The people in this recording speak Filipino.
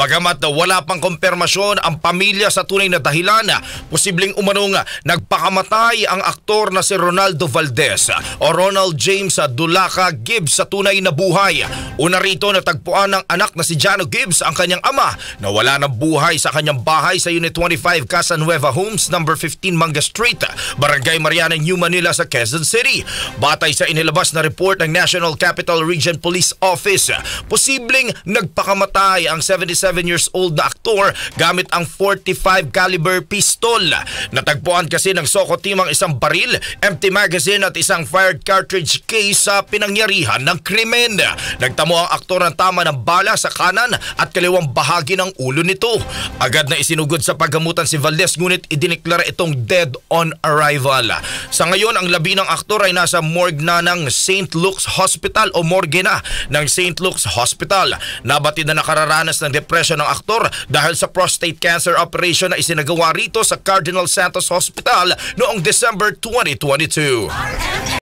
Bagamat wala pang kumpirmasyon ang pamilya sa tunay na dahilan, posibleng umanong nagpakamatay ang aktor na si Ronaldo Valdez o Ronald James Dulaca Gibbs sa tunay na buhay. Una rito natagpuan ng anak na si Jano Gibbs ang kanyang ama na wala ng buhay sa kanyang bahay sa Unit 25 Casanueva Homes, number 15 Manga Street, Barangay Mariana, New Manila sa Quezon City. Batay sa inilabas na report ng National Capital Region Police Office, posibleng nagpakamatay ang 77 years old na aktor gamit ang 45 caliber pistol. Natagpuan kasi ng SOCO team ang isang baril, empty magazine at isang fired cartridge case sa pinangyarihan ng krimen. Nagtamo ang aktor ng tama ng bala sa kanan at kaliwang bahagi ng ulo nito. Agad na isinugod sa paggamutan si Valdez, ngunit idineklara itong dead on arrival. Sa ngayon, ang labi ng aktor ay nasa morgue na ng St. Luke's Hospital o morgue na ng St. Luke's Hospital. Nabatid na nakararanas ng depression ng aktor dahil sa prostate cancer operation na isinagawa rito sa Cardinal Santos Hospital noong December 2022.